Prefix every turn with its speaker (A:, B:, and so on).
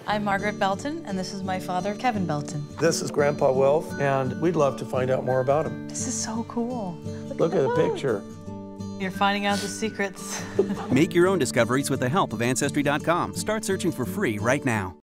A: I'm Margaret Belton, and this is my father, Kevin Belton.
B: This is Grandpa Wilf, and we'd love to find out more about him.
A: This is so cool.
B: Look at the picture.
A: You're finding out the secrets.
C: Make your own discoveries with the help of Ancestry.com. Start searching for free right now.